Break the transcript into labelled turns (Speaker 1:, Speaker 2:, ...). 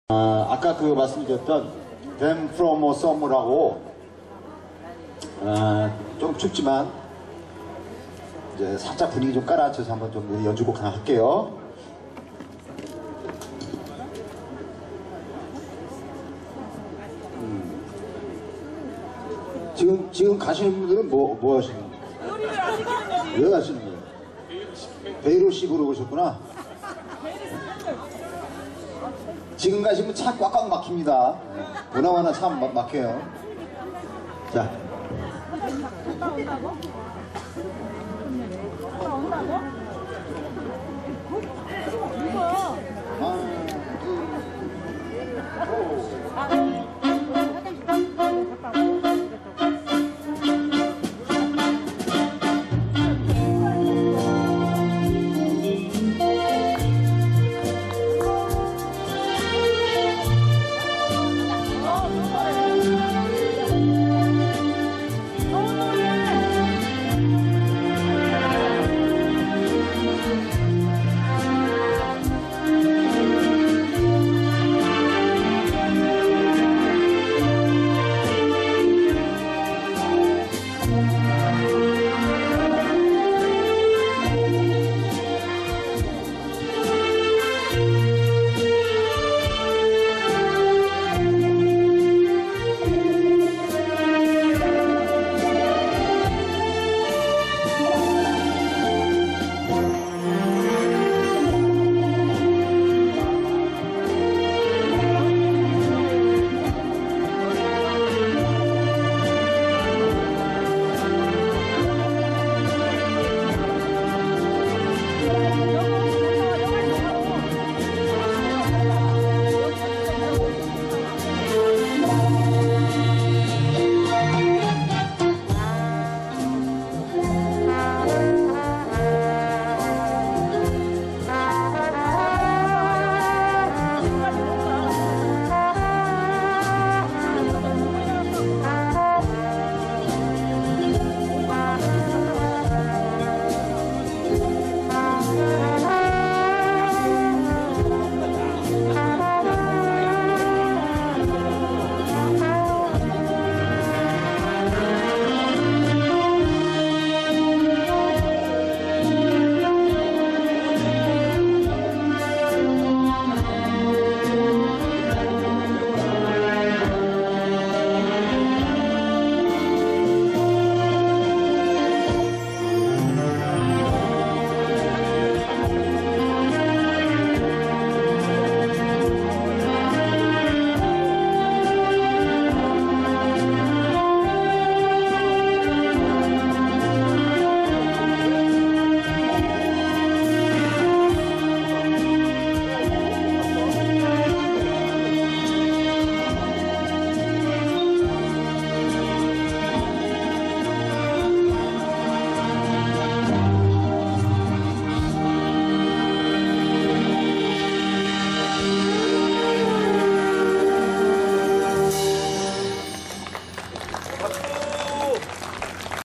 Speaker 1: 아까 그 말씀드렸던 Them From a Summer라고 좀 춥지만 이제 살짝 분위기 좀 깔아앉혀서 한번 좀 연주곡 하나 할게요. 지금 가시는 분들은 뭐 하시는 거예요? 왜 가시는 거예요? 베이로식으로 오셨구나. 지금 가시면 차 꽉꽉 막힙니다. 보나마나 차 막혀요. 자. 하나, 둘, 셋.